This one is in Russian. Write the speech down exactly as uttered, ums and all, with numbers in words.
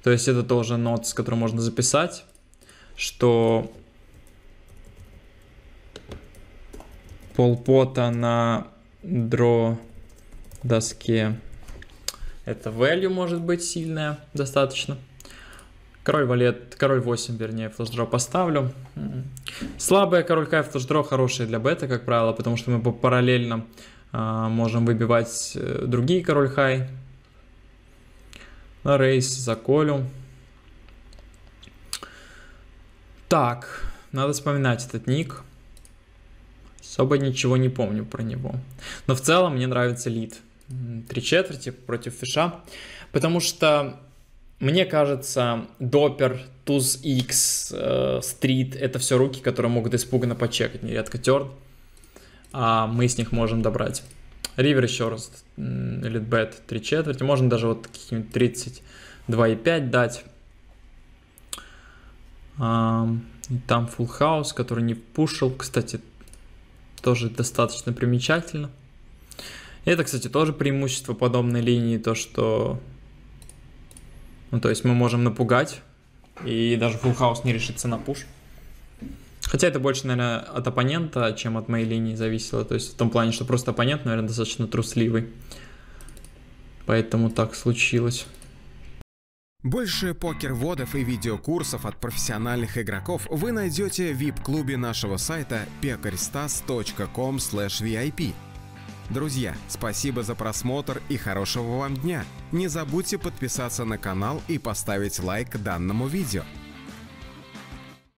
То есть это тоже нот, с которым можно записать, что полпота на дро доске это value может быть сильная достаточно. Король валет, король восемь, вернее, флеш-дро поставлю. Слабая король кай флеш-дро хорошая для бета, как правило, потому что мы параллельно а, можем выбивать другие король хай. На рейс заколю. Так, надо вспоминать этот ник. Особо ничего не помню про него. Но в целом мне нравится лид. Три четверти против фиша. Потому что, мне кажется, допер, туз икс, э, стрит — это все руки, которые могут испуганно почекать. Нередко терн. А мы с них можем добрать. Ривер еще раз. Лидбет три четверти. Можно даже вот какие-нибудь тридцать два и пять дать. А, и там full house, который не пушил. Кстати, тоже достаточно примечательно. И это, кстати, тоже преимущество подобной линии. То, что... Ну, то есть мы можем напугать. И даже full house не решится на пуш. Хотя это больше, наверное, от оппонента, чем от моей линии зависело. То есть в том плане, что просто оппонент, наверное, достаточно трусливый. Поэтому так случилось. Больше покер-вводов и видеокурсов от профессиональных игроков вы найдете в ви ай пи-клубе нашего сайта пекарьстас точка ком слэш ви ай пи. Друзья, спасибо за просмотр и хорошего вам дня. Не забудьте подписаться на канал и поставить лайк данному видео.